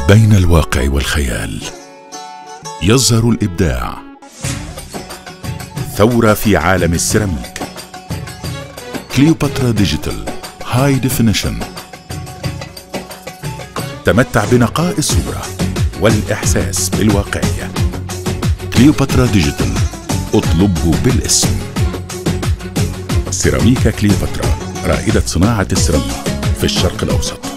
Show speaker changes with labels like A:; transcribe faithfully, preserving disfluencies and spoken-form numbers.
A: بين الواقع والخيال يظهر الإبداع. ثورة في عالم السيراميك. كليوباترا ديجيتال هاي ديفينيشن. تمتع بنقاء الصورة والإحساس بالواقعية. كليوباترا ديجيتال، اطلبه بالاسم. سيراميكا كليوباترا، رائدة صناعة السيراميك في الشرق الأوسط.